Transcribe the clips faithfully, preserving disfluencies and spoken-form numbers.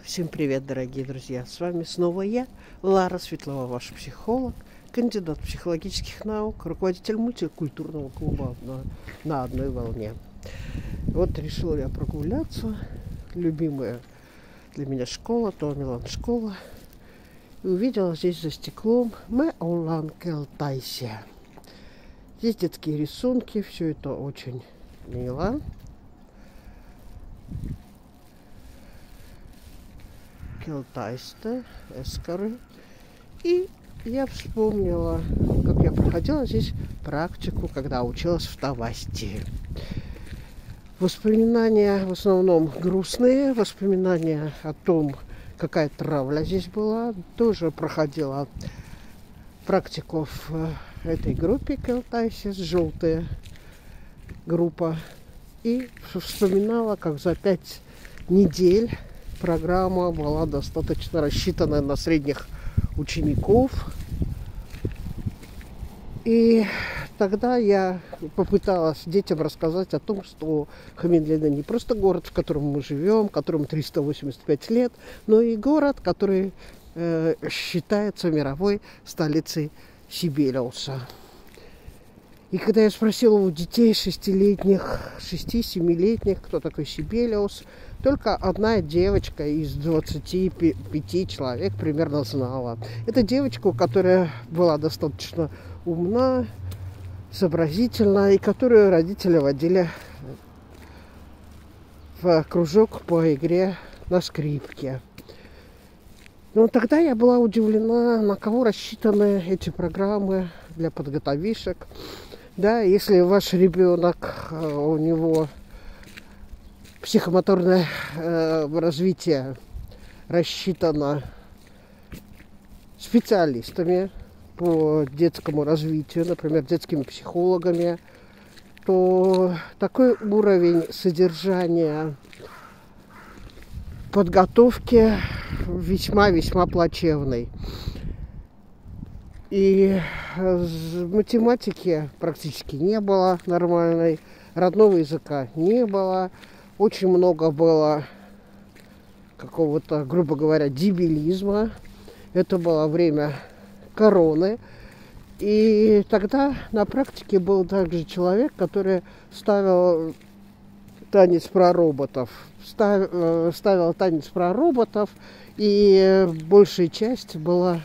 Всем привет, дорогие друзья! С вами снова я, Лара Светлова, ваш психолог, кандидат психологических наук, руководитель мультикультурного клуба на, на одной волне. Вот решила я прогуляться. Любимая для меня школа, Томилан школа. И увидела здесь за стеклом «Ме олан келтайся». Здесь детские рисунки, все это очень мило. Келтайста, эскары. И я вспомнила, как я проходила здесь практику, когда училась в Тавасти. Воспоминания в основном грустные, воспоминания о том, какая травля здесь была. Тоже проходила практику в этой группе Келтайсис, желтая группа. И вспоминала, как за пять недель программа была достаточно рассчитана на средних учеников. И тогда я попыталась детям рассказать о том, что Хаминлина не просто город, в котором мы живем, которому триста восемьдесят пять лет, но и город, который э, считается мировой столицей Сибелиуса. И когда я спросила у детей шестилетних, шести-семилетних, кто такой Сибелиус, только одна девочка из двадцати пяти человек примерно знала. Это девочка, которая была достаточно умна, сообразительна, и которую родители водили в кружок по игре на скрипке. Но тогда я была удивлена, на кого рассчитаны эти программы для подготовишек. Да, если ваш ребенок, у него психомоторное э, развитие рассчитано специалистами по детскому развитию, например, детскими психологами, то такой уровень содержания подготовки весьма-весьма плачевный. И математики практически не было нормальной, родного языка не было. Очень много было какого-то, грубо говоря, дебилизма. Это было время короны. И тогда на практике был также человек, который ставил танец про роботов. Ставил, ставил танец про роботов, и большая часть была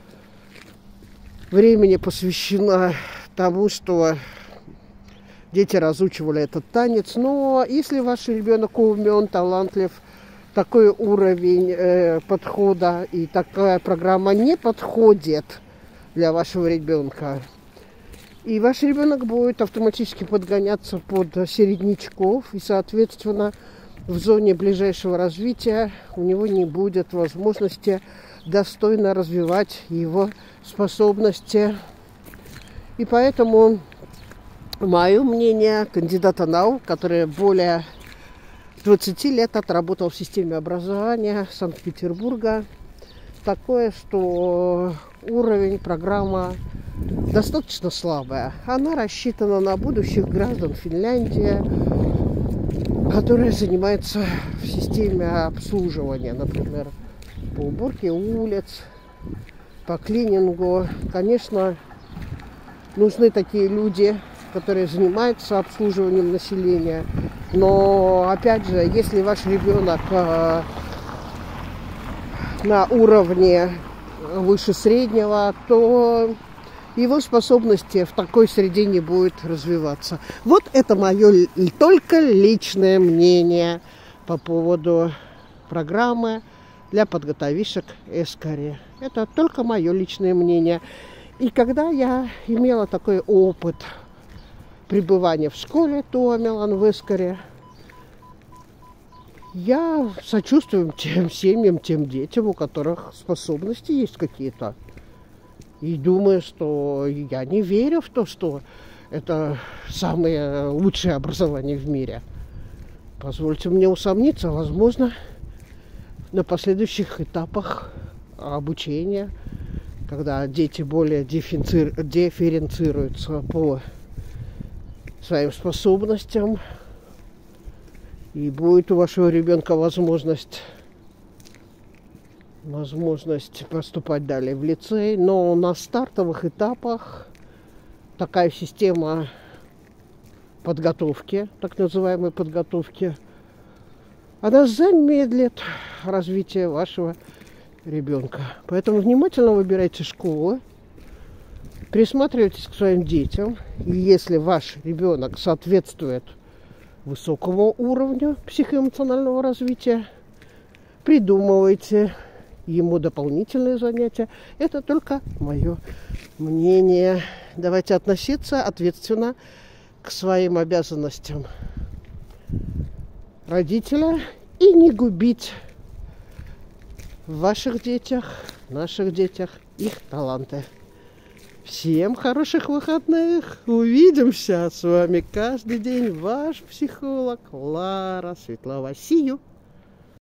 времени посвящена тому, что дети разучивали этот танец. Но если ваш ребенок умен, талантлив, такой уровень э, подхода и такая программа не подходит для вашего ребенка, и ваш ребенок будет автоматически подгоняться под середнячков, и, соответственно, в зоне ближайшего развития у него не будет возможности достойно развивать его способности. И поэтому мое мнение кандидата наук, который более двадцати лет отработал в системе образования Санкт-Петербурга, такое, что уровень, программа достаточно слабая. Она рассчитана на будущих граждан Финляндии, которые занимаются в системе обслуживания, например, по уборке улиц, по клинингу. Конечно, нужны такие люди, которые занимаются обслуживанием населения. Но, опять же, если ваш ребенок э, на уровне выше среднего, то его способности в такой среде не будут развиваться. Вот это мое только личное мнение по поводу программы для подготовишек эскари. Это только мое личное мнение. И когда я имела такой опыт пребывания в школе Томилан в эскари, я сочувствую тем семьям, тем детям, у которых способности есть какие-то. И думаю, что я не верю в то, что это самое лучшее образование в мире. Позвольте мне усомниться, возможно, на последующих этапах обучения, когда дети более дифференци... дифференцируются по своим способностям, и будет у вашего ребенка возможность возможность поступать далее в лицей. Но на стартовых этапах такая система подготовки, так называемой подготовки, она замедлит развитие вашего ребенка. Поэтому внимательно выбирайте школы, присматривайтесь к своим детям. И если ваш ребенок соответствует высокому уровню психоэмоционального развития, придумывайте ему дополнительные занятия. Это только мое мнение. Давайте относиться ответственно к своим обязанностям родителя и не губить в ваших детях, в наших детях их таланты. Всем хороших выходных! Увидимся с вами каждый день. Ваш психолог Лара Светлова. See you!